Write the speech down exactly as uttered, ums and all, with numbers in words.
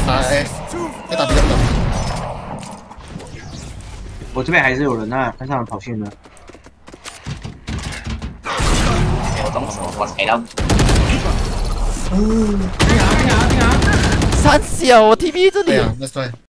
打 A， 要打比较短。 我这边还是有人啊，看上跑线的。 我中什么？我踩到。 嗯，冰牙冰牙冰牙，三小我 T P 这里。 对啊，那对。